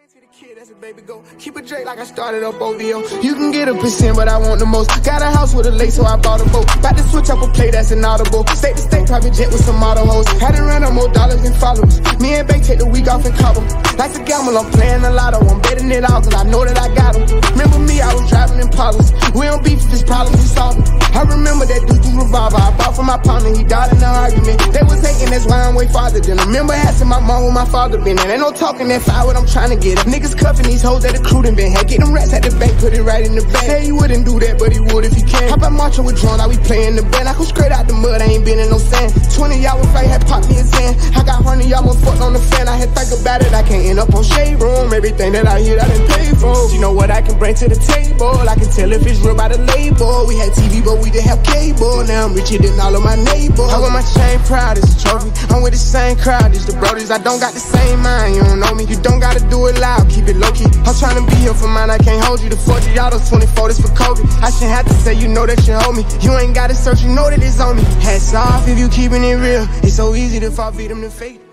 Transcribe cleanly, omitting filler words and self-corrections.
Baby, go keep a Drake like I started up OVO. You can get a percent, but I want the most. Got a house with a lake, so I bought a boat. About to switch up a play that's inaudible. State to state, private jet with some model hoes. Had to run up more dollars than followers. Me and Bay take the week off in Cabo. Like to gamble, I'm playing the lotto. I'm betting it all, cause I know that I got them. Remember me, I was driving Impalas. We don't beef if it's problems, we solve them. I remember that dude's revolver I bought for my partner, he died in the argument. They was hating, that's why I'm way farther than them. Remember asking my mom where my father been. And ain't no talking that fire, what I'm trying to get. If niggas cuffing these hoes that the crew done been had. Get them rats at the bank, put it right in the bag. Say he wouldn't do that, but he would if he can. How about marching with drone, now we playing the band. I come straight out the mud, I ain't been in no sand. 20 y'all with fight, had popped me a Zan. I got 100 y'all more fucked on the fan. I had think about it, I can't end up on shade room. Everything that I hear, I done pay for. You know what I can bring to the table. I can tell if it's real by the label. We had TV, but we didn't have cable. Now I'm richer than all of my neighbors. I wear my chain proud as a trophy. I'm with the same crowd as the brodies. I don't got the same mind, you don't know me. You don't gotta do it loud, keep it low key. I'm trying to be here for mine, I can't hold you. The 40 autos, 24, this for Kobe. I shouldn't have to say, you know that you hold me. You ain't gotta search, you know that it's on me. Hats off if you keeping it real. It's so easy to fall victim to fate.